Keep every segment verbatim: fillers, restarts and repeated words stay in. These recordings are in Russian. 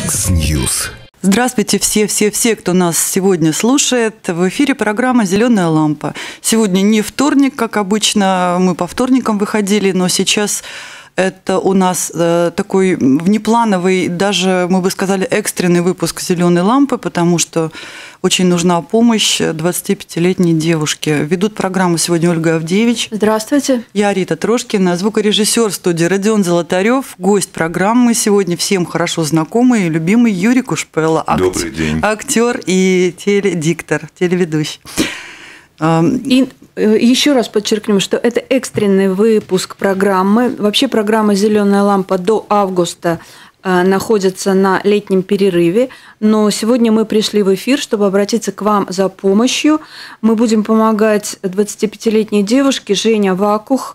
Микс-Ньюс. Здравствуйте все-все-все, кто нас сегодня слушает. В эфире программа «Зеленая лампа». Сегодня не вторник, как обычно, мы по вторникам выходили, но сейчас это у нас такой внеплановый, даже, мы бы сказали, экстренный выпуск «Зеленой лампы», потому что очень нужна помощь двадцатипятилетней девушке. Ведут программу сегодня Ольга Авдеевич. Здравствуйте. Я Рита Трошкина, звукорежиссер студии Родион Золотарев. Гость программы сегодня всем хорошо знакомый и любимый Юрий Кушпелла. Акт... Добрый день. Актер и теледиктор, телеведущий. И еще раз подчеркнем, что это экстренный выпуск программы. Вообще программа «Зеленая лампа» до августа находится на летнем перерыве, но сегодня мы пришли в эфир, чтобы обратиться к вам за помощью. Мы будем помогать двадцатипятилетней девушке Жене Вакух,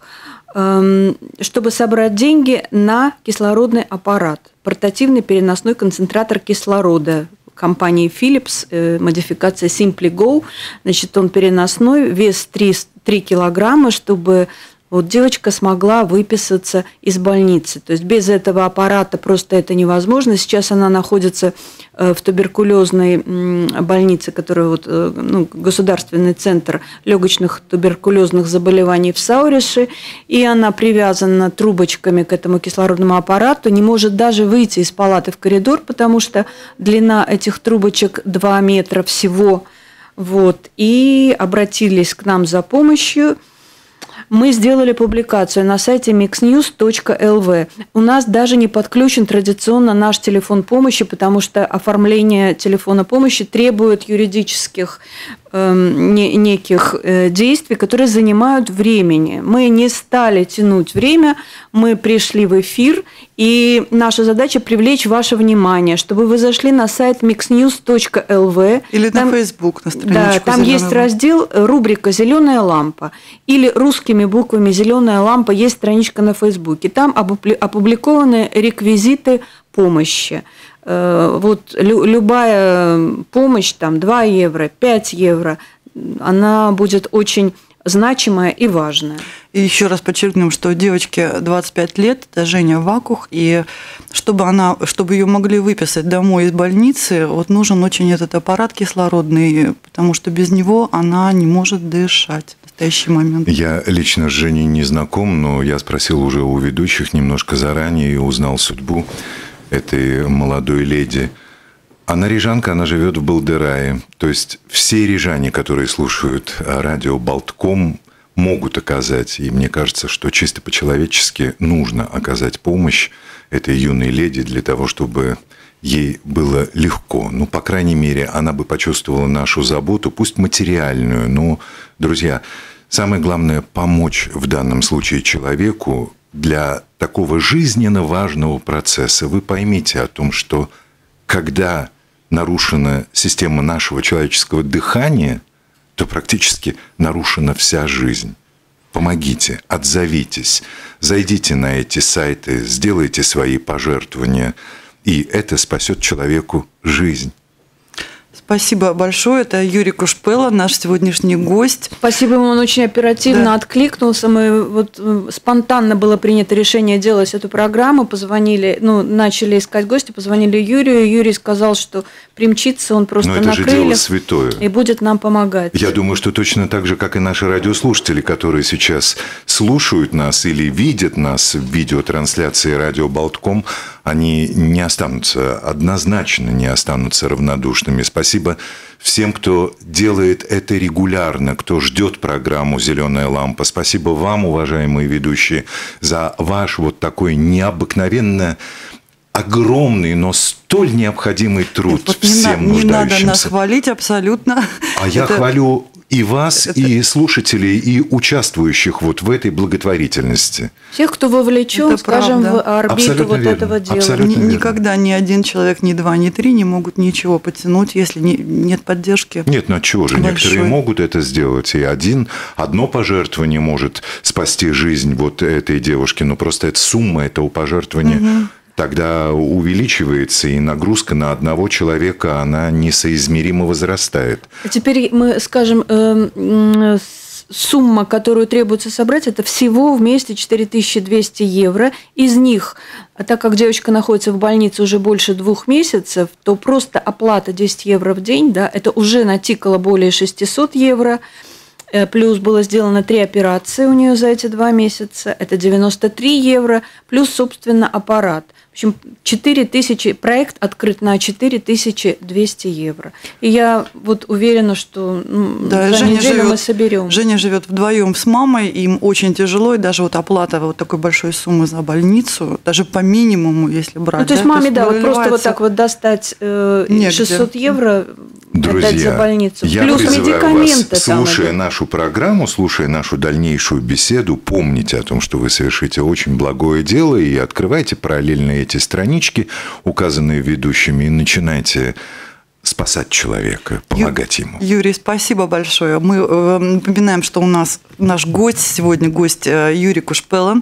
чтобы собрать деньги на кислородный аппарат, портативный переносной концентратор кислорода компании Philips, модификация Simply Go. Значит, он переносной, вес три килограмма, чтобы вот девочка смогла выписаться из больницы. То есть без этого аппарата просто это невозможно. Сейчас она находится в туберкулезной больнице, которая вот, ну, государственный центр легочных туберкулезных заболеваний в Саурише, и она привязана трубочками к этому кислородному аппарату, не может даже выйти из палаты в коридор, потому что длина этих трубочек два метра всего. Вот. И обратились к нам за помощью. Мы сделали публикацию на сайте микс ньюс точка эл ви. У нас даже не подключен традиционно наш телефон помощи, потому что оформление телефона помощи требует юридических э, не, неких э, действий, которые занимают времени. Мы не стали тянуть время, мы пришли в эфир, и наша задача привлечь ваше внимание, чтобы вы зашли на сайт микс ньюс точка эл ви. Или там, на Facebook, на страничку. Да, там есть раздел, рубрика «Зеленая лампа» или русскими буквами «Зеленая лампа», есть страничка на Фейсбуке. Там опубликованы реквизиты помощи. Вот любая помощь, там два евро, пять евро, она будет очень значимая и важная. И еще раз подчеркнем, что девочке двадцать пять лет, это Женя Вакух, и чтобы, она, чтобы ее могли выписать домой из больницы, вот нужен очень этот аппарат кислородный, потому что без него она не может дышать в настоящий момент. Я лично с Женей не знаком, но я спросил уже у ведущих немножко заранее и узнал судьбу этой молодой леди. Она рижанка, она живет в Балдерае. То есть все рижане, которые слушают радио Болтком, могут оказать, и мне кажется, что чисто по-человечески нужно оказать помощь этой юной леди для того, чтобы ей было легко. Ну, по крайней мере, она бы почувствовала нашу заботу, пусть материальную, но, друзья, самое главное – помочь в данном случае человеку для такого жизненно важного процесса. Вы поймите о том, что когда нарушена система нашего человеческого дыхания, то практически нарушена вся жизнь. Помогите, отзовитесь, зайдите на эти сайты, сделайте свои пожертвования, и это спасет человеку жизнь. Спасибо большое. Это Юрий Кушпелла, наш сегодняшний гость. Спасибо ему, он очень оперативно да. откликнулся. Мы вот спонтанно было принято решение делать эту программу. Позвонили, ну, начали искать гостя, позвонили Юрию. Юрий сказал, что примчится, он просто на крыльях и будет нам помогать. Я думаю, что точно так же, как и наши радиослушатели, которые сейчас слушают нас или видят нас в видеотрансляции радио Болтком, они не останутся, однозначно не останутся равнодушными. Спасибо всем, кто делает это регулярно, кто ждет программу «Зеленая лампа». Спасибо вам, уважаемые ведущие, за ваш вот такой необыкновенно огромный, но столь необходимый труд вот всем не нуждающимся. Не надо нас хвалить абсолютно. А я это... хвалю и вас, это... и слушателей, и участвующих вот в этой благотворительности. Всех, кто вовлечен, это скажем, правда. В орбиту Абсолютно вот верно. этого дела. Абсолютно Н- никогда ни один человек, ни два, ни три не могут ничего потянуть, если не, нет поддержки. Нет, ну чего же, большой. Некоторые могут это сделать, и один, одно пожертвование может спасти жизнь вот этой девушки, но просто эта сумма этого пожертвования... Угу. Тогда увеличивается, и нагрузка на одного человека, она несоизмеримо возрастает. Теперь мы скажем, сумма, которую требуется собрать, это всего вместе четыре тысячи двести евро. Из них, так как девочка находится в больнице уже больше двух месяцев, то просто оплата десять евро в день, да, это уже натикало более шестьсот евро. Плюс было сделано три операции у нее за эти два месяца, это девяносто три евро, плюс, собственно, аппарат. В общем, четыре тысячи, проект открыт на четыре тысячи двести евро. И я вот уверена, что ну, да, за Женя неделю живет, мы соберем. Женя живет вдвоем с мамой, им очень тяжело, и даже вот оплата вот такой большой суммы за больницу, даже по минимуму, если брать. Ну, то есть да, маме, то да, вот просто вот так вот достать э, шестьсот евро, Друзья, отдать за больницу. Я Плюс медикаменты. Вас, там слушая это. нашу программу, слушая нашу дальнейшую беседу, помните о том, что вы совершите очень благое дело, и открывайте параллельно эти странички, указанные ведущими, и начинайте спасать человека, помогать Ю, ему. Юрий, спасибо большое. Мы э, напоминаем, что у нас наш гость сегодня, гость э, Юрий Кушпела,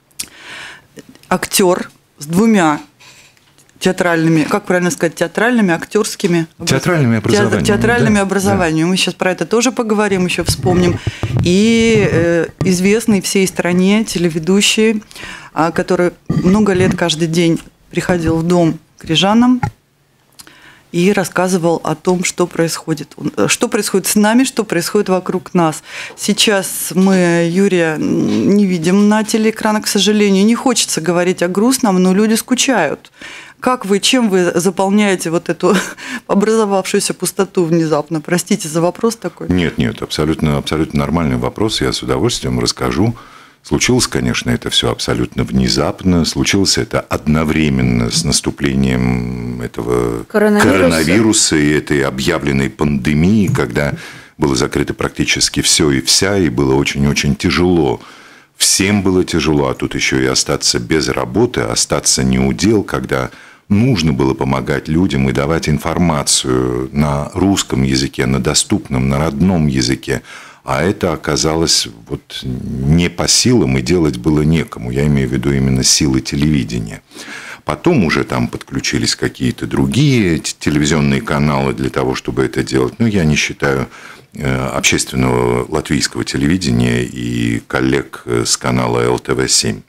актер с двумя театральными, как правильно сказать, театральными, актерскими... Театральными образованиями. Театральными да, образованиями. Да. Мы сейчас про это тоже поговорим, еще вспомним. И э, известный всей стране телеведущий, э, который много лет каждый день приходил в дом к рижанам и рассказывал о том, что происходит. Что происходит с нами, что происходит вокруг нас. Сейчас мы Юрия не видим на телеэкранах, к сожалению. Не хочется говорить о грустном, но люди скучают. Как вы, чем вы заполняете вот эту образовавшуюся пустоту внезапно? Простите за вопрос такой. Нет, нет, абсолютно, абсолютно нормальный вопрос. Я с удовольствием расскажу. Случилось, конечно, это все абсолютно внезапно. Случилось это одновременно с наступлением этого коронавируса, коронавируса и этой объявленной пандемии, когда было закрыто практически все и вся, и было очень-очень тяжело. Всем было тяжело, а тут еще и остаться без работы, остаться неудел, когда нужно было помогать людям и давать информацию на русском языке, на доступном, на родном языке. А это оказалось вот не по силам, и делать было некому. Я имею в виду именно силы телевидения. Потом уже там подключились какие-то другие телевизионные каналы для того, чтобы это делать. Но я не считаю общественного латвийского телевидения и коллег с канала эл тэ вэ семь.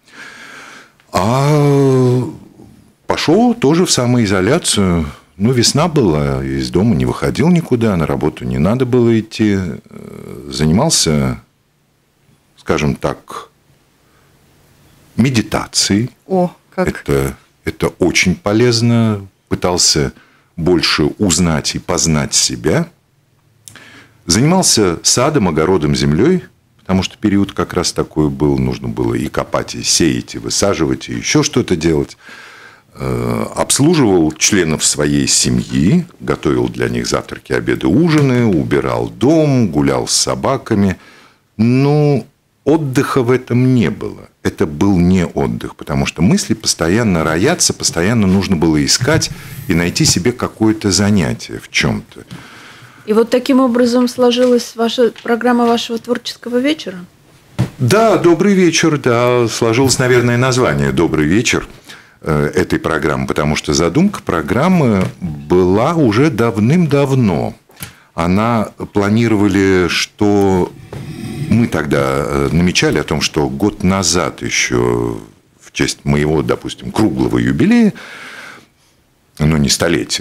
А пошел тоже в самоизоляцию. Ну, весна была, из дома не выходил никуда, на работу не надо было идти. Занимался, скажем так, медитацией. О, как... Это, это очень полезно. Пытался больше узнать и познать себя. Занимался садом, огородом, землей, потому что период как раз такой был. Нужно было и копать, и сеять, и высаживать, и еще что-то делать. Обслуживал членов своей семьи, готовил для них завтраки, обеды, ужины, убирал дом, гулял с собаками. Но отдыха в этом не было. Это был не отдых, потому что мысли постоянно роятся, постоянно нужно было искать и найти себе какое-то занятие в чем-то. И вот таким образом сложилась ваша программа вашего творческого вечера? Да, «Добрый вечер», да, сложилось, наверное, название «Добрый вечер» этой программы, потому что задумка программы была уже давным-давно. Она планировали, что мы тогда намечали о том, что год назад еще в честь моего, допустим, круглого юбилея, но не столетия,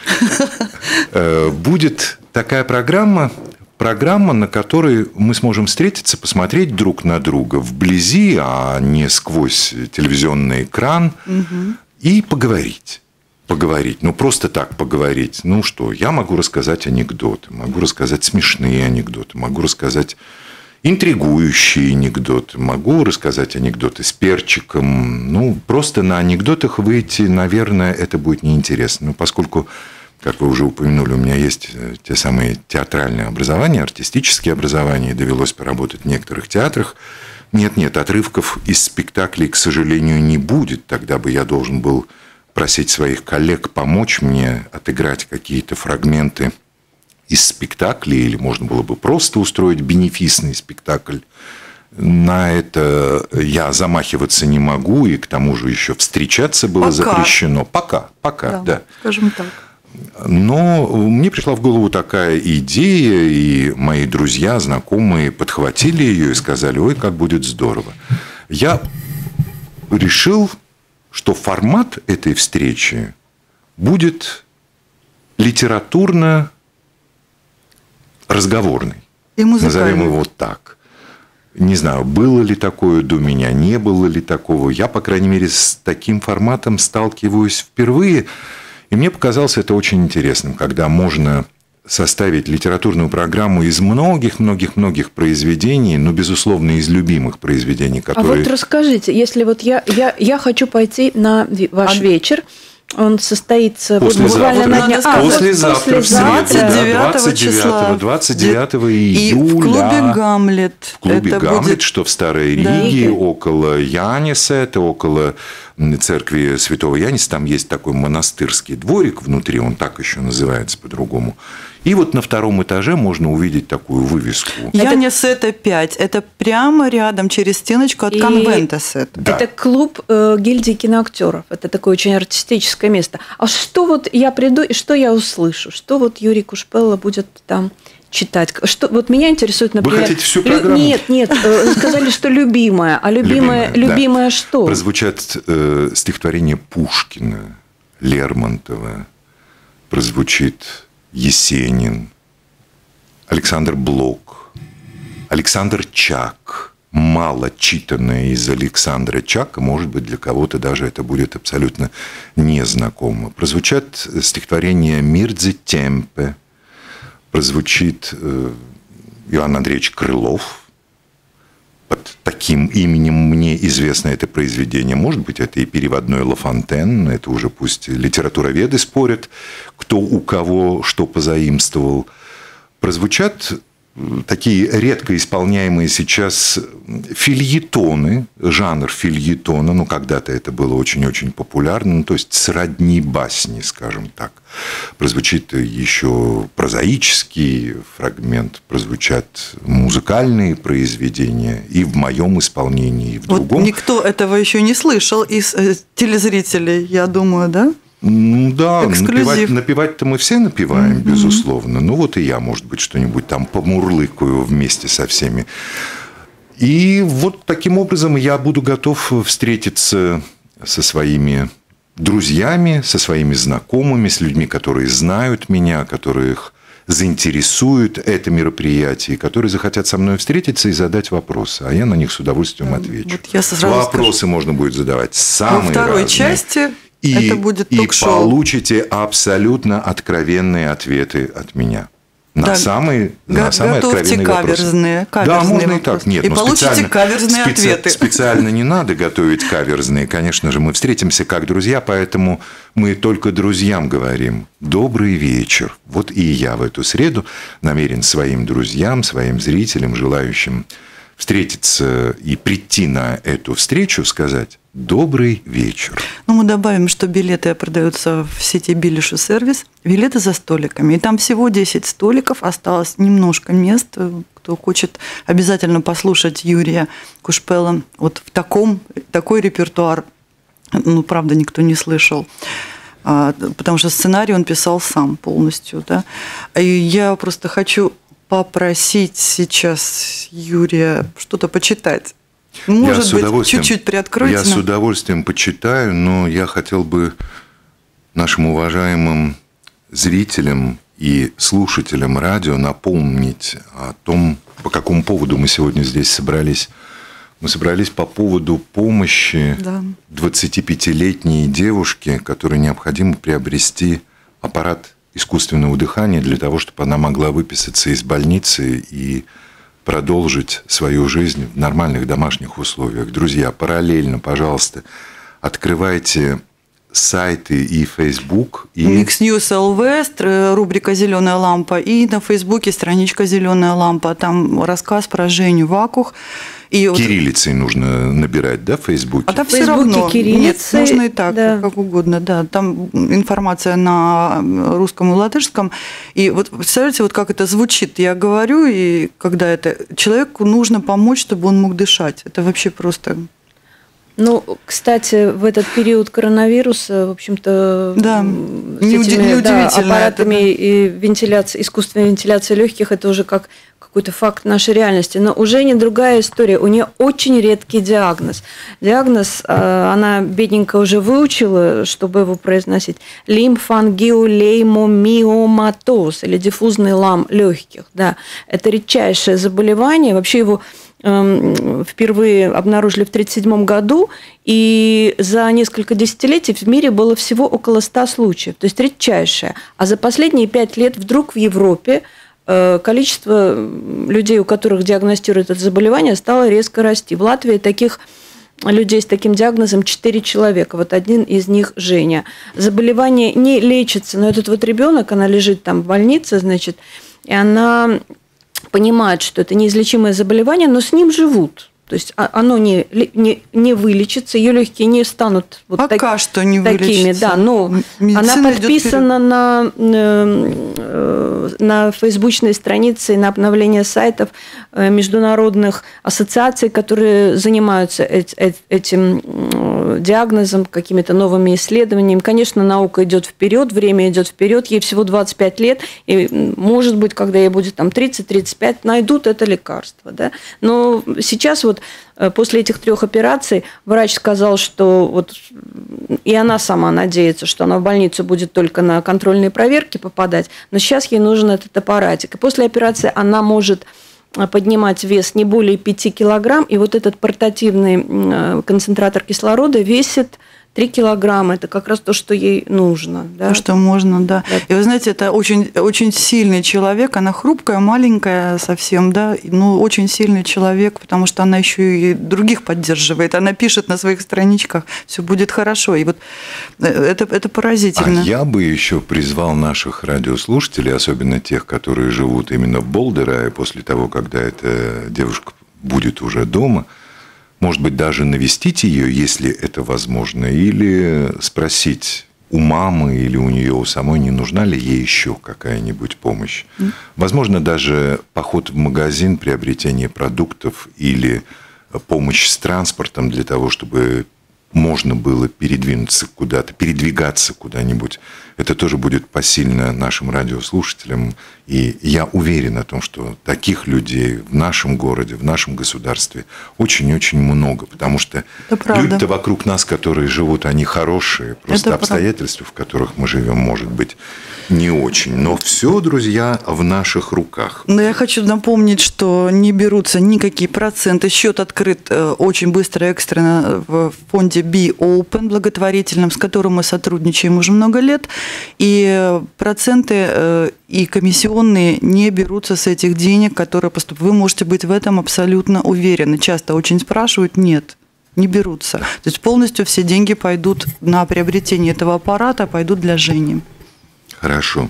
будет такая программа, программа, на которой мы сможем встретиться, посмотреть друг на друга вблизи, а не сквозь телевизионный экран, угу. и поговорить. Поговорить. Ну, просто так поговорить. Ну, что, я могу рассказать анекдоты, могу рассказать смешные анекдоты, могу рассказать интригующие анекдоты, могу рассказать анекдоты с перчиком. Ну, просто на анекдотах выйти, наверное, это будет неинтересно. Ну, поскольку... Как вы уже упомянули, у меня есть те самые театральные образования, артистические образования, довелось поработать в некоторых театрах. Нет-нет, отрывков из спектаклей, к сожалению, не будет. Тогда бы я должен был просить своих коллег помочь мне отыграть какие-то фрагменты из спектаклей, или можно было бы просто устроить бенефисный спектакль. На это я замахиваться не могу, и к тому же еще встречаться было пока. запрещено. Пока, пока, да. да. Скажем так. Но мне пришла в голову такая идея, и мои друзья, знакомые подхватили ее и сказали: ой, как будет здорово. Я решил, что формат этой встречи будет литературно-разговорный. И музыкальный. Назовем его так. Не знаю, было ли такое до меня, не было ли такого. Я, по крайней мере, с таким форматом сталкиваюсь впервые. И мне показалось это очень интересным, когда можно составить литературную программу из многих-многих-многих произведений, ну, безусловно, из любимых произведений, которые... А вот расскажите, если вот я, я, я хочу пойти на ваш а... вечер, он состоится буквально на дня... А, послезавтра, в среду, двадцать девятого, двадцать девятого июля. И в клубе «Гамлет». В клубе это «Гамлет», будет... что в Старой Риге, да. около Яниса, это около церкви Святого Яниса. Там есть такой монастырский дворик внутри, он так еще называется по-другому. И вот на втором этаже можно увидеть такую вывеску. Янис это пять. Это прямо рядом, через стеночку от Конвентес. Да. Это клуб э, гильдии киноактеров. Это такое очень артистическое место. А что вот я приду и что я услышу? Что вот Юрий Кушпелла будет там читать? Что, вот меня интересует, например... Вы хотите всю программу? Нет, нет. Э, сказали, что любимое. А любимое, любимое, любимое да. что? Прозвучат э, стихотворения Пушкина, Лермонтова. Прозвучит... Есенин, Александр Блок, Александр Чак. Мало читанное из Александра Чака, может быть, для кого-то даже это будет абсолютно незнакомо. Прозвучат стихотворения Мирдзе Темпе, прозвучит Иоанн Андреевич Крылов. Под таким именем мне известно это произведение. Может быть, это и переводной Ла Фонтен. Это уже пусть литературоведы спорят, кто у кого что позаимствовал. Прозвучат такие редко исполняемые сейчас фельетоны, жанр фельетона, ну, когда-то это было очень-очень популярно, ну, то есть сродни басни, скажем так. Прозвучит еще прозаический фрагмент, прозвучат музыкальные произведения и в моем исполнении, и в другом. Вот никто этого еще не слышал из телезрителей, я думаю, да? Ну да, напевать, напевать-то мы все напеваем, mm-hmm. безусловно. Ну вот и я, может быть, что-нибудь там помурлыкаю вместе со всеми. И вот таким образом я буду готов встретиться со своими друзьями, со своими знакомыми, с людьми, которые знают меня, которых заинтересует это мероприятие, которые захотят со мной встретиться и задать вопросы, а я на них с удовольствием отвечу. Вот я вопросы скажу. Можно будет задавать самые Во второй разные. части... И, это будет ток-шоу. И получите абсолютно откровенные ответы от меня. На да, самые, на самые откровенные каверзные, вопросы. Каверзные да, можно вопросы. и так. Нет, и получите каверзные специ... ответы. Специально не надо готовить каверзные. Конечно же, мы встретимся как друзья, поэтому мы только друзьям говорим «добрый вечер». Вот и я в эту среду намерен своим друзьям, своим зрителям, желающим встретиться и прийти на эту встречу, сказать «добрый вечер». Ну, мы добавим, что билеты продаются в сети Билишу сервис. Билеты за столиками. И там всего десять столиков. Осталось немножко мест. Кто хочет обязательно послушать Юрия Кушпелла. Вот в таком, такой репертуар, ну, правда, никто не слышал. Потому что сценарий он писал сам полностью. Да? И я просто хочу попросить сейчас Юрия что-то почитать. Может быть, чуть-чуть приоткройте. Я с удовольствием почитаю, но я хотел бы нашим уважаемым зрителям и слушателям радио напомнить о том, по какому поводу мы сегодня здесь собрались. Мы собрались по поводу помощи да. двадцатипятилетней девушке, которой необходимо приобрести аппарат искусственного дыхания для того, чтобы она могла выписаться из больницы и продолжить свою жизнь в нормальных домашних условиях. Друзья, параллельно, пожалуйста, открывайте сайты и Facebook. И... Mix News эл ви, рубрика «Зеленая лампа», и на Фейсбуке страничка «Зеленая лампа». Там рассказ про Женю Вакух. И кириллицей вот... нужно набирать, да, в Фейсбуке? А там все равно. Нет, можно и так, да. как угодно. Да. Там информация на русском и латышском. И вот представляете, вот как это звучит. Я говорю, и когда это... Человеку нужно помочь, чтобы он мог дышать. Это вообще просто... Ну, кстати, в этот период коронавируса, в общем-то, да. с этими да, аппаратами это, да. и вентиляции, искусственной вентиляции легких, это уже как какой-то факт нашей реальности. Но у Жени другая история. У нее очень редкий диагноз. Диагноз она, бедненькая, уже выучила, чтобы его произносить. Лимфангиолеймомиоматоз или диффузный лам легких. Да. Это редчайшее заболевание. Вообще его впервые обнаружили в тысяча девятьсот тридцать седьмом году, и за несколько десятилетий в мире было всего около ста случаев, то есть редчайшее. А за последние пять лет вдруг в Европе количество людей, у которых диагностируют это заболевание, стало резко расти. В Латвии таких людей с таким диагнозом четыре человека. Вот один из них Женя. Заболевание не лечится, но этот вот ребенок, она лежит там в больнице, значит, и она понимает, что это неизлечимое заболевание, но с ним живут. То есть оно не, не, не вылечится, ее легкие не станут вот Пока так, что не такими. Вылечится. Да, но Медицина она подписана на, на фейсбучной странице, на обновление сайтов международных ассоциаций, которые занимаются этим диагнозом, какими-то новыми исследованиями. Конечно, наука идет вперед, время идет вперед, ей всего двадцать пять лет, и, может быть, когда ей будет там тридцать-тридцать пять, найдут это лекарство. Да? Но сейчас вот после этих трех операций врач сказал, что вот и она сама надеется, что она в больницу будет только на контрольные проверки попадать, но сейчас ей нужен этот аппаратик. И после операции она может поднимать вес не более пяти килограмм, и вот этот портативный концентратор кислорода весит три килограмма. Это как раз то, что ей нужно. Да? То, что можно, да. да. И вы знаете, это очень, очень сильный человек. Она хрупкая, маленькая совсем, да, но очень сильный человек, потому что она еще и других поддерживает. Она пишет на своих страничках, все будет хорошо. И вот это, это поразительно. А я бы еще призвал наших радиослушателей, особенно тех, которые живут именно в Болдерае, после того, когда эта девушка будет уже дома, может быть, даже навестить ее, если это возможно, или спросить у мамы или у нее у самой, не нужна ли ей еще какая-нибудь помощь. Mm. Возможно, даже поход в магазин, приобретение продуктов или помощь с транспортом для того, чтобы можно было передвинуться куда-то, передвигаться куда-нибудь. Это тоже будет посильно нашим радиослушателям. И я уверен о том, что таких людей в нашем городе, в нашем государстве очень-очень много. Потому что люди-то вокруг нас, которые живут, они хорошие. Просто это обстоятельства, правда. В которых мы живем, может быть, не очень. Но все, друзья, в наших руках. Но я хочу напомнить, что не берутся никакие проценты. Счет открыт очень быстро, экстренно в фонде Be Open благотворительном, с которым мы сотрудничаем уже много лет. И проценты и комиссионные не берутся с этих денег, которые поступают. Вы можете быть в этом абсолютно уверены. Часто очень спрашивают, нет, не берутся. То есть полностью все деньги пойдут на приобретение этого аппарата, пойдут для Жени. Хорошо.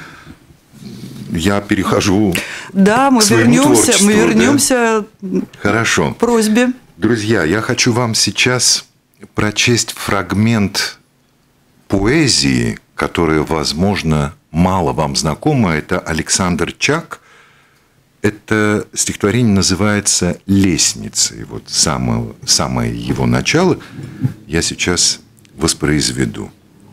Я перехожу да, мы к своему вернемся, творчеству. Мы вернемся да? Хорошо. к просьбе. Друзья, я хочу вам сейчас прочесть фрагмент поэзии, которая, возможно, мало вам знакома. Это Александр Чак. Это стихотворение называется «Лестница». И вот самое, самое его начало я сейчас воспроизведу.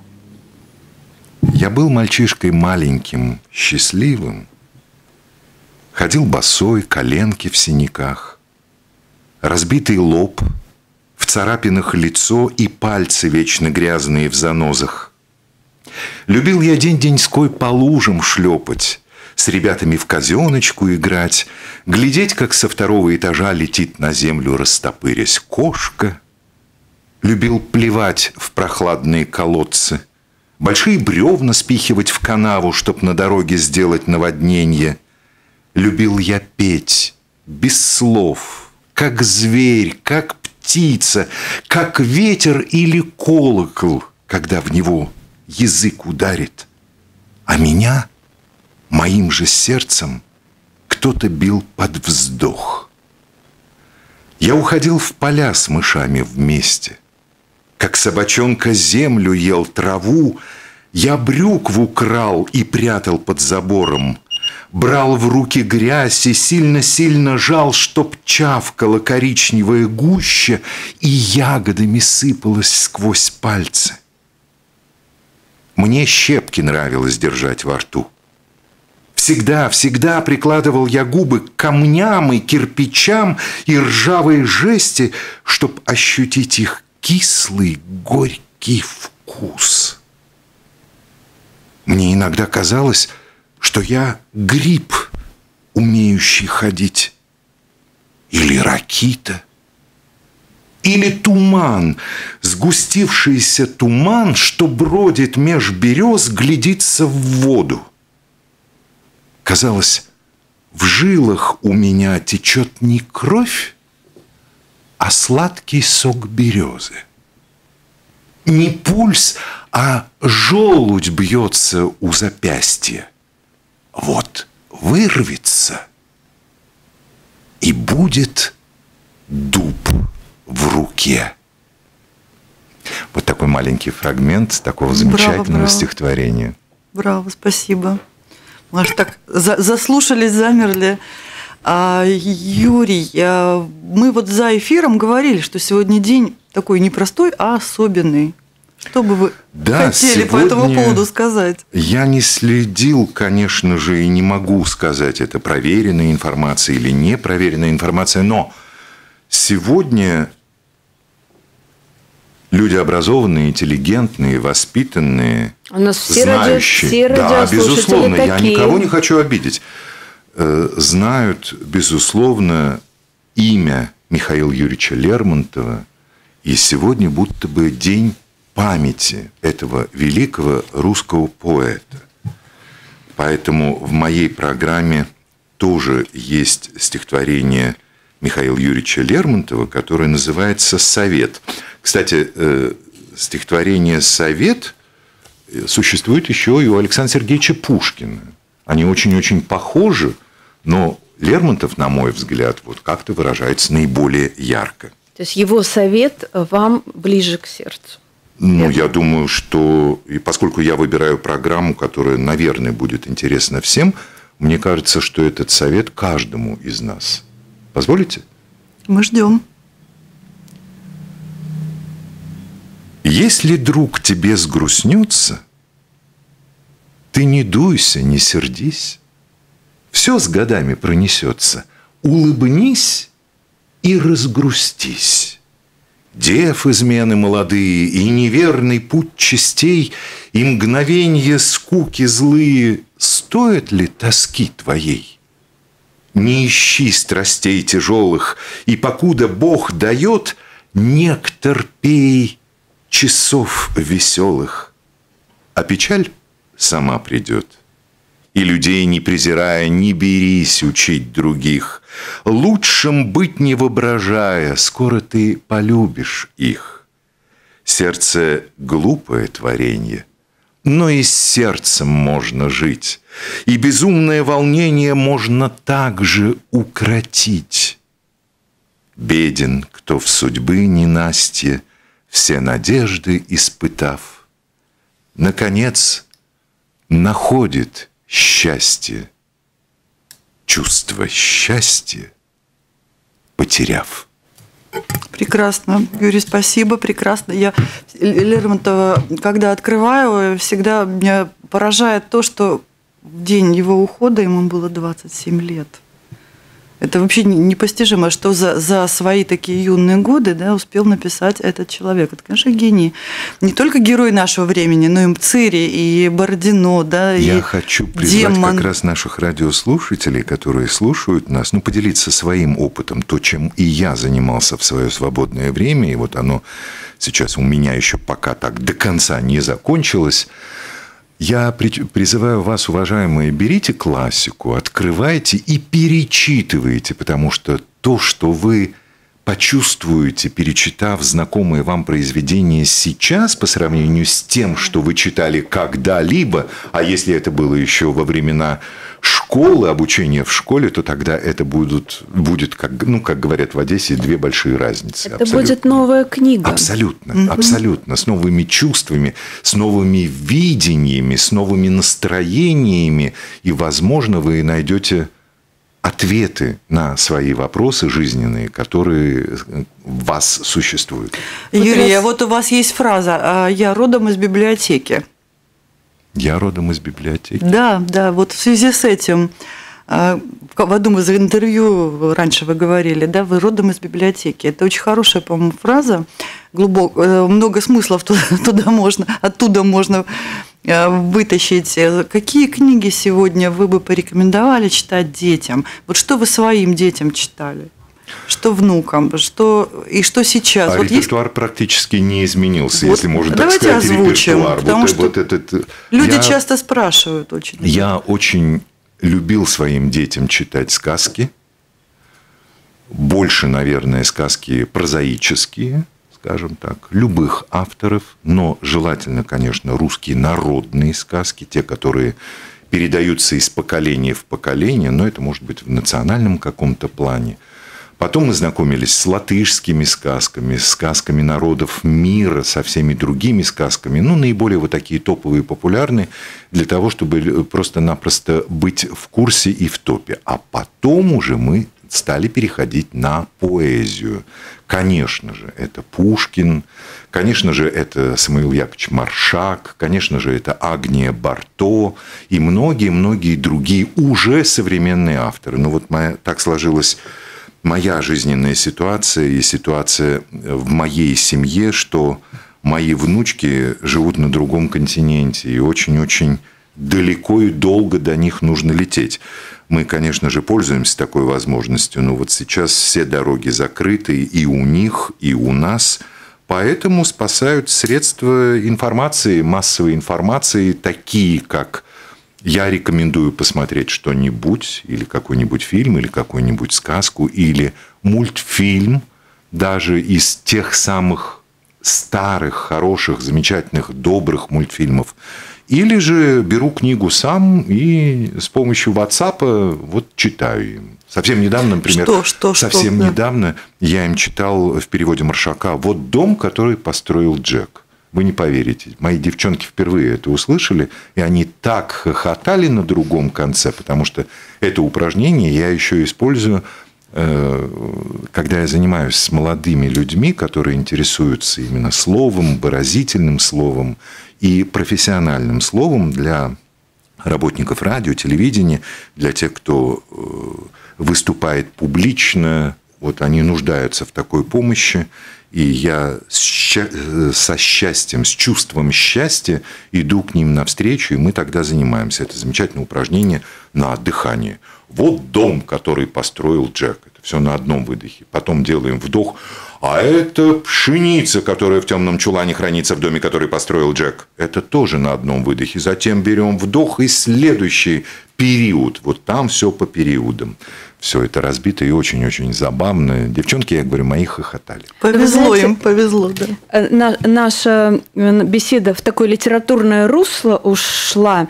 Я был мальчишкой маленьким, счастливым. Ходил босой, коленки в синяках. Разбитый лоб, в царапинах лицо и пальцы вечно грязные в занозах. Любил я день-деньской по лужам шлепать, с ребятами в казеночку играть, глядеть, как со второго этажа летит на землю, растопырясь, кошка. Любил плевать в прохладные колодцы, большие бревна спихивать в канаву, чтоб на дороге сделать наводнение. Любил я петь без слов, как зверь, как птица, как ветер или колокол, когда в него язык ударит. А меня, моим же сердцем, кто-то бил под вздох. Я уходил в поля с мышами вместе. Как собачонка землю ел, траву, я брюкву крал и прятал под забором. брал в руки грязь и сильно-сильно жал, чтоб чавкала коричневая гуща и ягодами сыпалась сквозь пальцы. Мне щепки нравилось держать во рту. Всегда, всегда прикладывал я губы к камням и кирпичам и ржавой жести, чтоб ощутить их кислый, горький вкус. Мне иногда казалось, что я гриб, умеющий ходить, или ракита, или туман, сгустившийся туман, что бродит меж берез, глядится в воду. Казалось, в жилах у меня течет не кровь, а сладкий сок березы. Не пульс, а желудь бьется у запястья. Вот вырвется, и будет дуб в руке. Вот такой маленький фрагмент такого замечательного браво, браво. стихотворения. Браво, спасибо. Мы аж так за, заслушались, замерли. А, Юрий, а, мы вот за эфиром говорили, что сегодня день такой непростой, а особенный. Что бы вы да, хотели по этому поводу сказать? Я не следил, конечно же, и не могу сказать, это проверенная информация или непроверенная информация, но сегодня люди образованные, интеллигентные, воспитанные, у нас все знающие, радио, все да, безусловно, такие. Я никого не хочу обидеть, знают, безусловно, имя Михаила Юрьевича Лермонтова, и сегодня будто бы день памяти этого великого русского поэта. Поэтому в моей программе тоже есть стихотворение Михаила Юрьевича Лермонтова, которое называется «Совет». Кстати, стихотворение «Совет» существует еще и у Александра Сергеевича Пушкина. Они очень-очень похожи, но Лермонтов, на мой взгляд, вот как-то выражается наиболее ярко. То есть его совет вам ближе к сердцу? Ну, я думаю, что, и поскольку я выбираю программу, которая, наверное, будет интересна всем, мне кажется, что этот совет каждому из нас. Позволите? Мы ждем. Если, друг, тебе сгрустнется, ты не дуйся, не сердись. Все с годами пронесется. Улыбнись и разгрустись. Дев измены молодые, и неверный путь частей, и мгновенья скуки злые, стоят ли тоски твоей? Не ищи страстей тяжелых, и покуда Бог дает, нектар пей часов веселых, а печаль сама придет. И людей не презирая, не берись учить других. Лучшим быть не воображая, скоро ты полюбишь их. Сердце – глупое творенье, но и с сердцем можно жить, и безумное волнение можно также укротить. Беден, кто в судьбы ненастье, все надежды испытав, наконец находит счастье, чувство счастья потеряв. Прекрасно, Юрий, спасибо, прекрасно. Я Лермонтова, когда открываю, всегда меня поражает то, что в день его ухода ему было двадцать семь лет. Это вообще непостижимо, что за, за свои такие юные годы, да, успел написать этот человек. Это, конечно, гений. Не только герой нашего времени, но и Мцыри, и Бородино, да, и Я хочу призвать Демон. Как раз наших радиослушателей, которые слушают нас, ну, поделиться своим опытом, то, чем и я занимался в свое свободное время, и вот оно сейчас у меня еще пока так до конца не закончилось. Я призываю вас, уважаемые, берите классику, открывайте и перечитывайте, потому что то, что вы почувствуете, перечитав знакомые вам произведения сейчас по сравнению с тем, что вы читали когда-либо, а если это было еще во времена школы, школы, обучение в школе, то тогда это будут, будет, как, ну, как говорят в Одессе, две большие разницы. Это абсолютно. Будет новая книга. Абсолютно, mm-hmm. абсолютно. С новыми чувствами, с новыми видениями, с новыми настроениями. И, возможно, вы найдете ответы на свои вопросы жизненные, которые в вас существуют. Юрий, вот, раз... вот у вас есть фраза «Я родом из библиотеки». Я родом из библиотеки? Да, да, вот в связи с этим, в одном из интервью раньше вы говорили, да, вы родом из библиотеки. Это очень хорошая, по-моему, фраза, глубоко, много смыслов туда, туда можно, оттуда можно вытащить. Какие книги сегодня вы бы порекомендовали читать детям? Вот что вы своим детям читали? Что внукам, что и что сейчас. А вот репертуар есть... практически не изменился, вот, если можно так давайте сказать, озвучим, репертуар. Потому вот, что вот этот... люди я... часто спрашивают очень. Я очень любил своим детям читать сказки. Больше, наверное, сказки прозаические, скажем так, любых авторов, но желательно, конечно, русские народные сказки, те, которые передаются из поколения в поколение, но это может быть в национальном каком-то плане. Потом мы знакомились с латышскими сказками, с сказками народов мира, со всеми другими сказками, ну, наиболее вот такие топовые, популярные, для того, чтобы просто-напросто быть в курсе и в топе. А потом уже мы стали переходить на поэзию. Конечно же, это Пушкин, конечно же, это Самуил Яковлевич Маршак, конечно же, это Агния Барто и многие-многие другие уже современные авторы. Ну, вот моя, так сложилась моя жизненная ситуация и ситуация в моей семье, что мои внучки живут на другом континенте, и очень-очень далеко и долго до них нужно лететь. Мы, конечно же, пользуемся такой возможностью, но вот сейчас все дороги закрыты и у них, и у нас, поэтому спасают средства информации, массовой информации, такие как... Я рекомендую посмотреть что-нибудь, или какой-нибудь фильм, или какую-нибудь сказку, или мультфильм, даже из тех самых старых, хороших, замечательных, добрых мультфильмов. Или же беру книгу сам и с помощью WhatsApp вот читаю им. Совсем недавно, например, что, что, совсем что, недавно да. я им читал в переводе Маршака «Вот дом, который построил Джек». Вы не поверите, мои девчонки впервые это услышали, и они так хохотали на другом конце, потому что это упражнение я еще использую, когда я занимаюсь с молодыми людьми, которые интересуются именно словом, выразительным словом и профессиональным словом для работников радио, телевидения, для тех, кто выступает публично, вот они нуждаются в такой помощи. И я со счастьем, с чувством счастья иду к ним навстречу, и мы тогда занимаемся. Это замечательное упражнение на дыхание. Вот дом, который построил Джек. Это все на одном выдохе. Потом делаем вдох. А это пшеница, которая в темном чулане хранится в доме, который построил Джек. Это тоже на одном выдохе. Затем берем вдох и следующий период. Вот там все по периодам. Все это разбито и очень-очень забавно. Девчонки, я говорю, мои хохотали. Повезло знаете, им, повезло, да. Наша беседа в такое литературное русло ушла.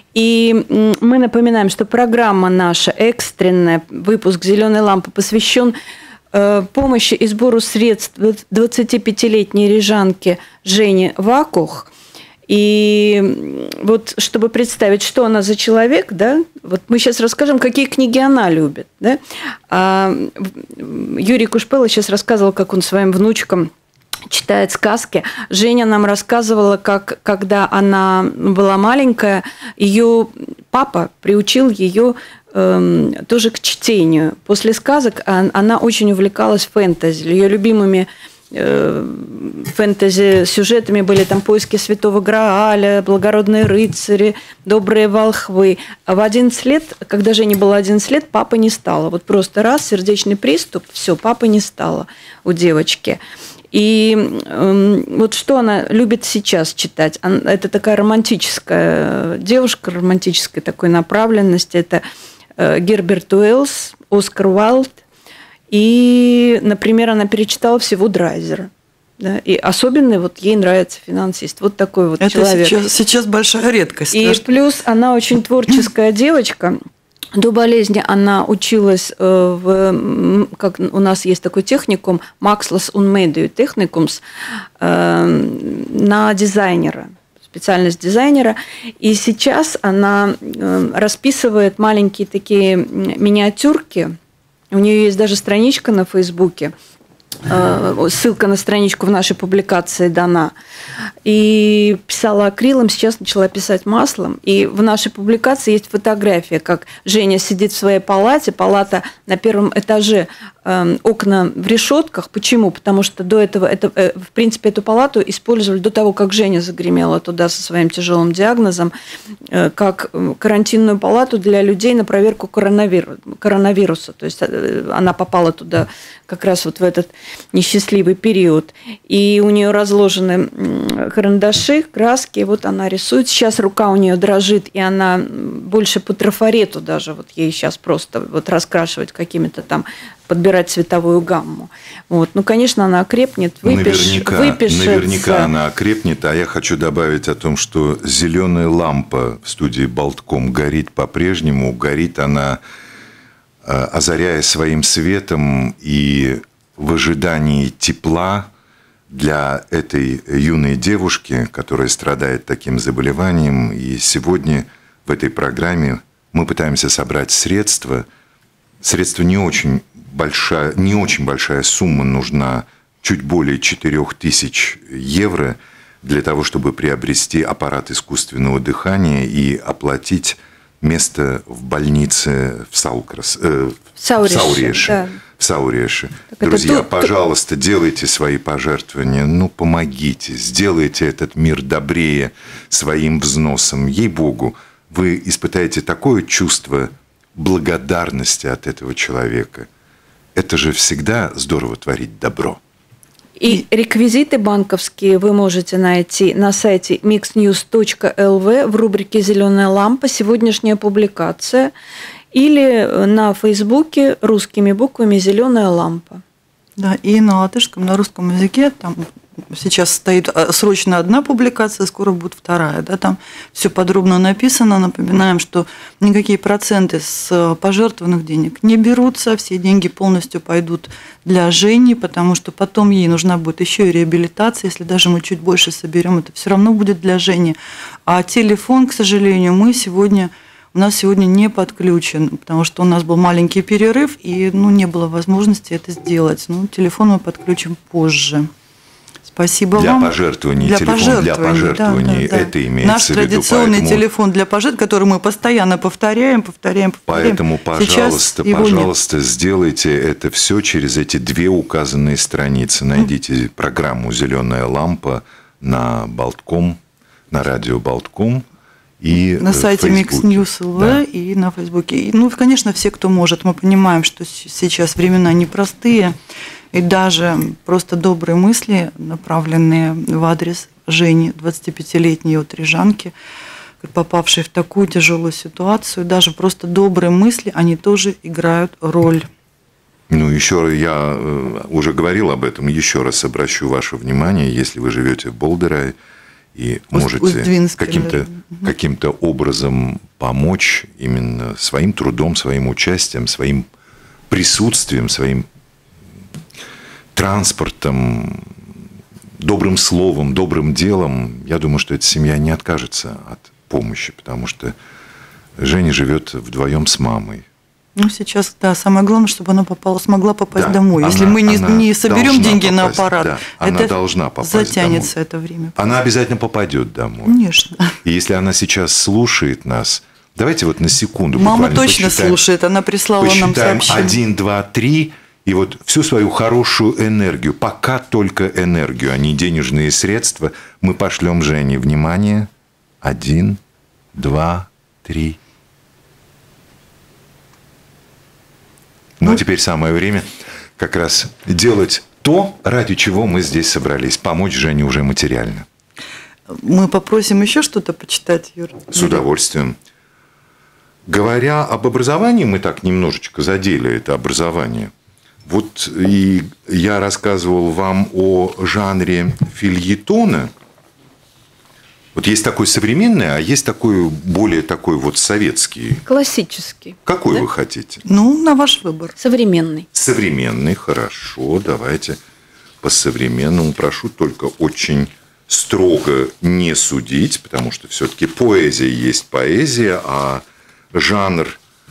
И мы напоминаем, что программа наша экстренная, выпуск «Зеленой лампы» посвящен помощи и сбору средств двадцатипятилетней рижанки Жени Вакух. И вот, чтобы представить, что она за человек, да, вот мы сейчас расскажем, какие книги она любит. Да? А Юрий Кушпела сейчас рассказывал, как он своим внучкам читает сказки. Женя нам рассказывала, как, когда она была маленькая, ее папа приучил ее э, тоже к чтению. После сказок она очень увлекалась фэнтези. Ее любимыми фэнтези-сюжетами были там «Поиски святого Грааля», «Благородные рыцари», «Добрые волхвы». А в одиннадцать лет, когда Жене было одиннадцать лет, папы не стало. Вот просто раз, сердечный приступ, все, папы не стало у девочки. И э, вот что она любит сейчас читать? Это такая романтическая девушка, романтической такой направленности. Это э, Герберт Уэллс, Оскар Уайльд. И, например, она перечитала всего Драйзера. Да? И особенно вот ей нравится «Финансист». Вот такой вот это человек. Сейчас, сейчас большая редкость. И да? плюс она очень творческая девочка. До болезни она училась в, как у нас есть такой техникум, Mākslas un mediju техникумс, на дизайнера, специальность дизайнера. И сейчас она расписывает маленькие такие миниатюрки. У нее есть даже страничка на Фейсбуке. Ссылка на страничку в нашей публикации дана. И писала акрилом, сейчас начала писать маслом. И в нашей публикации есть фотография, как Женя сидит в своей палате. Палата на первом этаже, окна в решетках. Почему? Потому что до этого, это, в принципе, эту палату использовали до того, как Женя загремела туда со своим тяжелым диагнозом, как карантинную палату для людей на проверку коронавируса. То есть она попала туда как раз вот в этот несчастливый период. И у нее разложены карандаши, краски. Вот она рисует. Сейчас рука у нее дрожит, и она больше по трафарету даже. Вот ей сейчас просто вот раскрашивать какими-то там, подбирать цветовую гамму. Вот. Ну, конечно, она окрепнет, выпиш, наверняка, выпишется. Наверняка она окрепнет. А я хочу добавить о том, что зеленая лампа в студии Болтком горит по-прежнему. Горит она, озаряя своим светом и в ожидании тепла для этой юной девушки, которая страдает таким заболеванием. И сегодня в этой программе мы пытаемся собрать средства. Средства не очень большая, не очень большая сумма нужна, чуть более четырех тысяч евро для того, чтобы приобрести аппарат искусственного дыхания и оплатить место в больнице в, Саукрас, э, в Сауреше. Да. В Сауреше. Друзья, тут... пожалуйста, делайте свои пожертвования, ну, помогите, сделайте этот мир добрее своим взносом. Ей-богу, вы испытаете такое чувство благодарности от этого человека. Это же всегда здорово творить добро. И реквизиты банковские вы можете найти на сайте mixnews точка эл ви в рубрике «Зеленая лампа», сегодняшняя публикация, или на Фейсбуке русскими буквами «Зеленая лампа». Да, и на латышском, на русском языке там сейчас стоит срочно одна публикация, скоро будет вторая. Да, там все подробно написано. Напоминаем, что никакие проценты с пожертвованных денег не берутся. Все деньги полностью пойдут для Жени, потому что потом ей нужна будет еще и реабилитация. Если даже мы чуть больше соберем, это все равно будет для Жени. А телефон, к сожалению, мы сегодня... у нас сегодня не подключен, потому что у нас был маленький перерыв, и ну, не было возможности это сделать. Ну, телефон мы подключим позже. Спасибо для вам. Пожертвований, для телефон пожертвований. Для пожертвований, да, да, это да. имеется Наш в виду. традиционный поэтому... телефон для пожертвований, который мы постоянно повторяем, повторяем, повторяем. Поэтому, пожалуйста, пожалуйста, нет. сделайте это все через эти две указанные страницы. Найдите mm. программу «Зеленая лампа» на Болтком, на радио Болтком. И на сайте Mixnews точка эл ви да. и на Фейсбуке. И, ну, конечно, все, кто может. Мы понимаем, что сейчас времена непростые, и даже просто добрые мысли, направленные в адрес Жени, двадцатипятилетней вот рижанки, попавшей в такую тяжелую ситуацию, даже просто добрые мысли, они тоже играют роль. Ну, еще я уже говорил об этом, еще раз обращу ваше внимание, если вы живете в Болдерае, и можете каким-то, каким-то образом помочь именно своим трудом, своим участием, своим присутствием, своим транспортом, добрым словом, добрым делом, я думаю, что эта семья не откажется от помощи, потому что Женя живет вдвоем с мамой. Ну, сейчас, да, самое главное, чтобы она попала, смогла попасть да, домой. Если она, мы не, не соберем деньги попасть, на аппарат, да, она это должна попасть затянется домой. Это время. Она обязательно попадет домой. Конечно. И если она сейчас слушает нас, давайте вот на секунду. Мама точно посчитаем, слушает, она прислала нам сообщение. один, два, три, и вот всю свою хорошую энергию, пока только энергию, а не денежные средства, мы пошлем Жене. Внимание. Один, два, три. Ну, а теперь самое время как раз делать то, ради чего мы здесь собрались. Помочь Жене уже материально. Мы попросим еще что-то почитать, Юр. С удовольствием. Говоря об образовании, мы так немножечко задели это образование. Вот и я рассказывал вам о жанре фельетона. Вот есть такой современный, а есть такой более такой вот советский. Классический. Какой да? вы хотите? Ну, на ваш выбор. Современный. Современный, хорошо, давайте по современному. Прошу только очень строго не судить, потому что все-таки поэзия есть поэзия, а жанр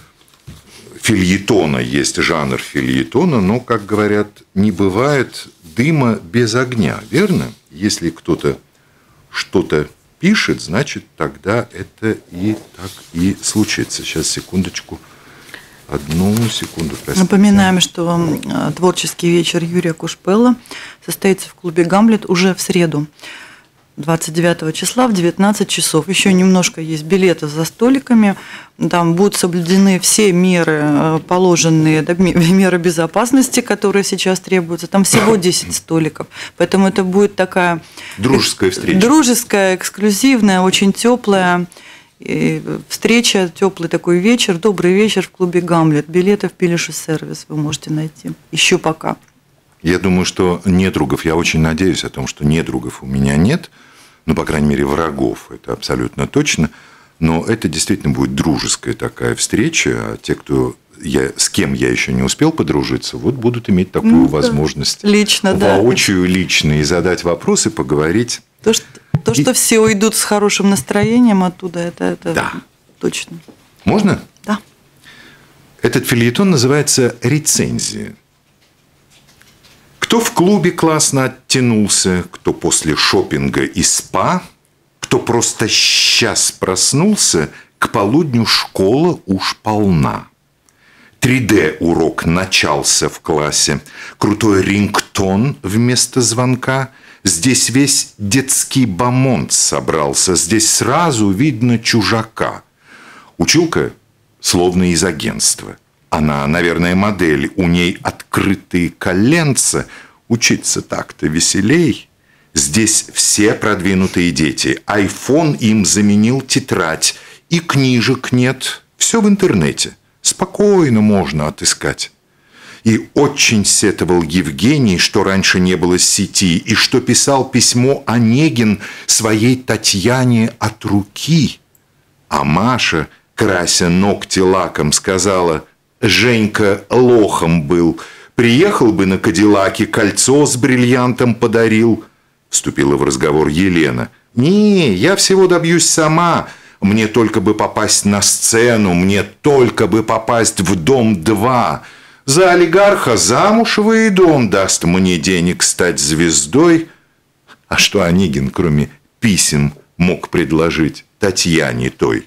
фельетона есть жанр фельетона, но, как говорят, не бывает дыма без огня, верно? Если кто-то что-то пишет, значит, тогда это и так и случится. Сейчас, секундочку. Одну секунду, простите. Напоминаем, что творческий вечер Юрия Кушпелла состоится в клубе «Гамлет» уже в среду, двадцать девятого числа в девятнадцать часов. Еще немножко есть билеты за столиками. Там будут соблюдены все меры, положенные, меры безопасности, которые сейчас требуются. Там всего десять столиков. Поэтому это будет такая... Дружеская встреча. Дружеская, эксклюзивная, очень теплая встреча, теплый такой вечер, добрый вечер в клубе «Гамлет». Билеты в Пилиши сервис вы можете найти. Еще пока. Я думаю, что недругов, я очень надеюсь о том, что недругов у меня нет, ну, по крайней мере, врагов, это абсолютно точно, но это действительно будет дружеская такая встреча, а те, кто я, с кем я еще не успел подружиться, вот будут иметь такую ну, возможность лично, воочию, да. лично, и задать вопросы, поговорить. То, что, то, что и... все уйдут с хорошим настроением оттуда, это, это да. точно. Можно? Да. Этот фельетон называется «Рецензия». Кто в клубе классно оттянулся, кто после шопинга и спа, кто просто сейчас проснулся, к полудню школа уж полна. три дэ урок начался в классе, крутой рингтон вместо звонка. Здесь весь детский бомонд собрался, здесь сразу видно чужака. Училка словно из агентства. Она, наверное, модель, у ней открытые коленца. Учиться так-то веселей. Здесь все продвинутые дети. Айфон им заменил тетрадь. И книжек нет. Все в интернете. Спокойно можно отыскать. И очень сетовал Евгений, что раньше не было сети, и что писал письмо Онегин своей Татьяне от руки. А Маша, крася ногти лаком, сказала: «Женька лохом был. Приехал бы на Кадиллаке, кольцо с бриллиантом подарил». Вступила в разговор Елена. «Не, я всего добьюсь сама. Мне только бы попасть на сцену, мне только бы попасть в Дом-два. За олигарха замуж выйду, он даст мне денег стать звездой». А что Онегин, кроме писем, мог предложить Татьяне той?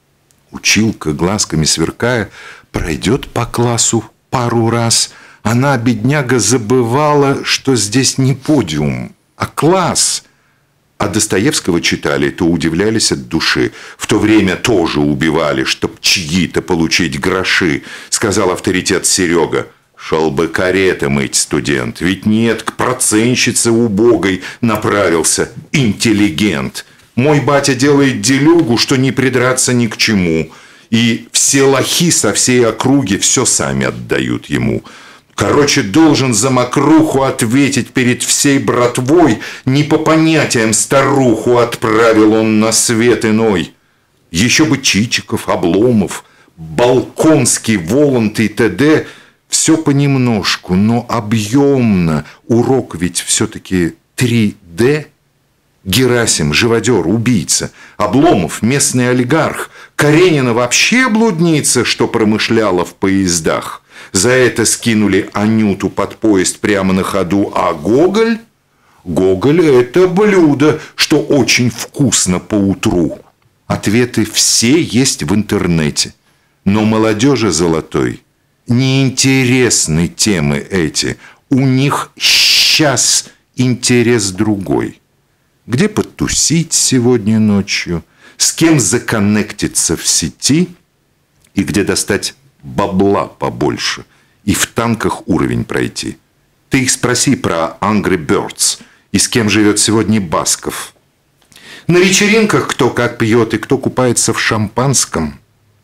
Училка, глазками сверкая, пройдет по классу пару раз. Она, бедняга, забывала, что здесь не подиум, а класс. А Достоевского читали, то удивлялись от души. В то время тоже убивали, чтоб чьи-то получить гроши, сказал авторитет Серега. Шел бы кареты мыть студент, ведь нет, к процентщице убогой направился интеллигент. Мой батя делает делюгу, что не придраться ни к чему. И все лохи со всей округи все сами отдают ему. Короче, должен за мокруху ответить перед всей братвой. Не по понятиям старуху отправил он на свет иной. Еще бы Чичиков, Обломов, Балконский, Воланд и т.д. Все понемножку, но объемно. Урок ведь все-таки три дэ. Герасим, живодер, убийца. Обломов, местный олигарх. Каренина вообще блудница, что промышляла в поездах. За это скинули Анюту под поезд прямо на ходу. А Гоголь? Гоголь – это блюдо, что очень вкусно поутру. Ответы все есть в интернете. Но молодежи золотой неинтересны темы эти. У них сейчас интерес другой. Где потусить сегодня ночью, с кем законнектиться в сети и где достать бабла побольше и в танках уровень пройти. Ты их спроси про Angry Birds и с кем живет сегодня Басков. На вечеринках кто как пьет и кто купается в шампанском.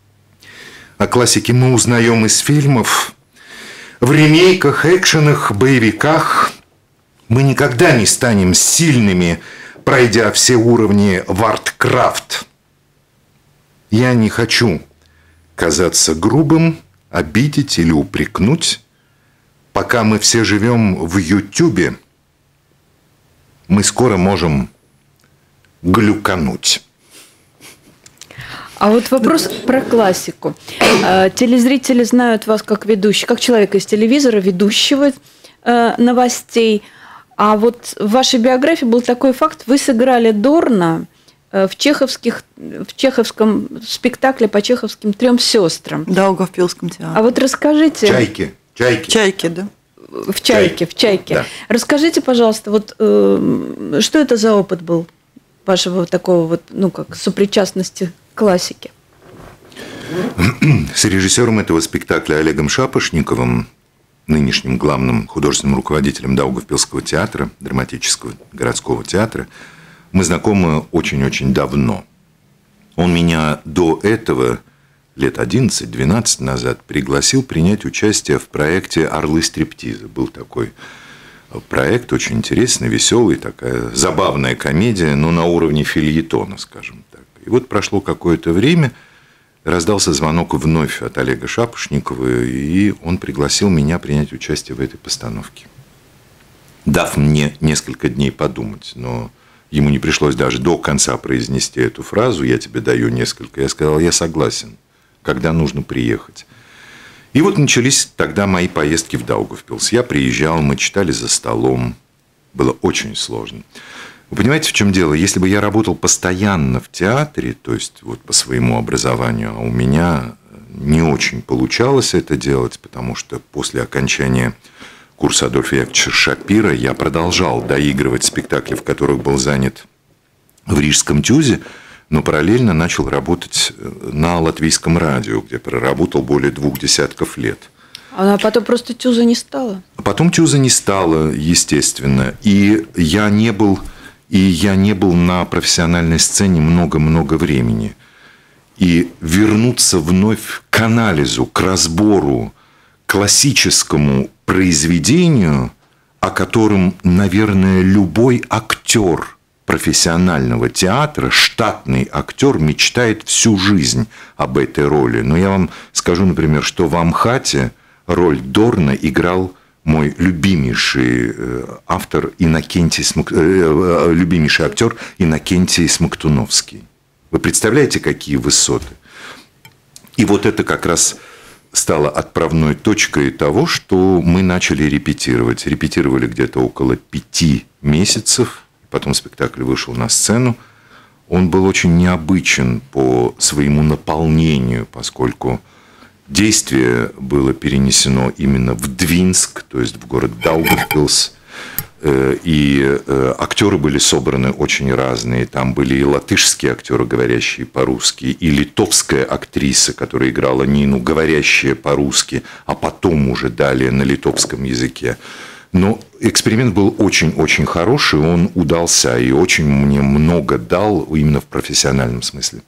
О классике мы узнаем из фильмов. В ремейках, экшенах, боевиках мы никогда не станем сильными, пройдя все уровни Варкрафт. Я не хочу казаться грубым, обидеть или упрекнуть. Пока мы все живем в Ютубе, мы скоро можем глюкануть. А вот вопрос про классику. Телезрители знают вас как ведущего, как человека из телевизора, ведущего новостей. А вот в вашей биографии был такой факт: вы сыграли Дорна в, чеховских, в чеховском спектакле по чеховским «Трем сестрам». В Даугавпилском театре. А вот расскажите... Чайки. Чайки. Чайки, да. В «Чайке», в «Чайке». Да. Расскажите, пожалуйста, вот э, что это за опыт был вашего вот такого вот, ну, как сопричастности к классике? С режиссером этого спектакля Олегом Шапошниковым, нынешним главным художественным руководителем Даугавпилского театра, драматического городского театра, мы знакомы очень-очень давно. Он меня до этого, лет одиннадцать-двенадцать назад, пригласил принять участие в проекте «Орлы стриптиза». Был такой проект, очень интересный, веселый, такая забавная комедия, но на уровне фельетона, скажем так. И вот прошло какое-то время, раздался звонок вновь от Олега Шапошникова, и он пригласил меня принять участие в этой постановке, дав мне несколько дней подумать. Но ему не пришлось даже до конца произнести эту фразу «я тебе даю несколько». Я сказал: я согласен, когда нужно приехать. И вот начались тогда мои поездки в Даугавпилс. Я приезжал, мы читали за столом. Было очень сложно. Вы понимаете, в чем дело? Если бы я работал постоянно в театре, то есть вот по своему образованию, а у меня не очень получалось это делать, потому что после окончания курса Адольфа Яковлевича Шапира я продолжал доигрывать спектакли, в которых был занят в Рижском ТЮЗе, но параллельно начал работать на латвийском радио, где проработал более двух десятков лет. А потом просто ТЮЗа не стало? А потом ТЮЗа не стало, естественно. И я не был, и я не был на профессиональной сцене много-много времени. И вернуться вновь к анализу, к разбору, классическому произведению, о котором, наверное, любой актер профессионального театра, штатный актер, мечтает всю жизнь об этой роли. Но я вам скажу, например, что в «Амхате» роль Дорна играл мой любимейший автор Иннокентий Смок... любимейший актер Иннокентий Смоктуновский. Вы представляете, какие высоты? И вот это как раз стало отправной точкой того, что мы начали репетировать. Репетировали где-то около пяти месяцев. Потом спектакль вышел на сцену. Он был очень необычен по своему наполнению, поскольку действие было перенесено именно в Двинск, то есть в город Даугавпилс. И актеры были собраны очень разные. Там были и латышские актеры, говорящие по-русски, и литовская актриса, которая играла Нину, говорящая по-русски, а потом уже далее на литовском языке. Но эксперимент был очень-очень хороший, он удался и очень мне много дал именно в профессиональном смысле.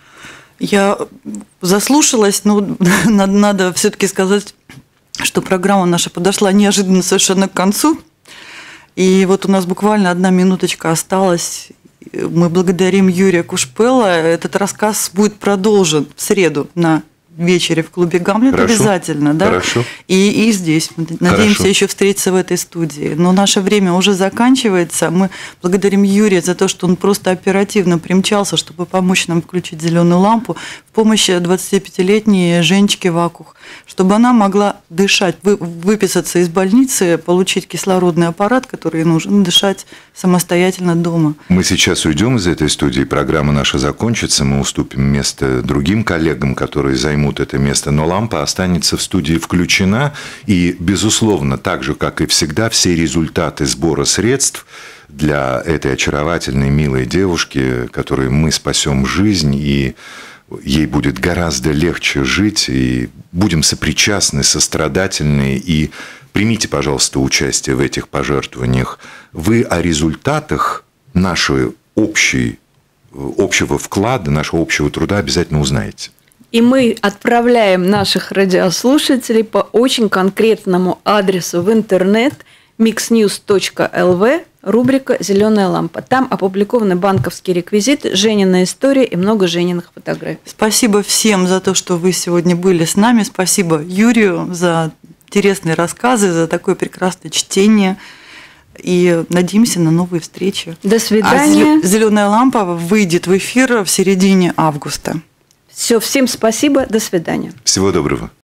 Я заслушалась, но надо, надо все-таки сказать, что программа наша подошла неожиданно совершенно к концу. И вот у нас буквально одна минуточка осталась. Мы благодарим Юрия Кушпела. Этот рассказ будет продолжен в среду на вечере в клубе «Гамлет». Хорошо. Обязательно, да? Хорошо. И, и здесь. Мы надеемся Хорошо. Еще встретиться в этой студии. Но наше время уже заканчивается. Мы благодарим Юрия за то, что он просто оперативно примчался, чтобы помочь нам включить зеленую лампу в помощь двадцатипятилетней Женечке Вакух, чтобы она могла дышать, вы, выписаться из больницы, получить кислородный аппарат, который ей нужен, дышать самостоятельно дома. Мы сейчас уйдем из этой студии, программа наша закончится, мы уступим место другим коллегам, которые займут это место, но лампа останется в студии включена, и, безусловно, так же, как и всегда, все результаты сбора средств для этой очаровательной, милой девушки, которой мы спасем жизнь, и ей будет гораздо легче жить, и будем сопричастны, сострадательны, и примите, пожалуйста, участие в этих пожертвованиях. Вы о результатах нашей общей, общего вклада, нашего общего труда обязательно узнаете. И мы отправляем наших радиослушателей по очень конкретному адресу в интернет миксньюз точка эл ви, рубрика «Зеленая лампа». Там опубликованы банковские реквизиты, Женина история и много Жениных фотографий. Спасибо всем за то, что вы сегодня были с нами. Спасибо Юрию за интересные рассказы, за такое прекрасное чтение. И надеемся на новые встречи. До свидания. А «Зеленая лампа» выйдет в эфир в середине августа. Все, всем спасибо. До свидания. Всего доброго.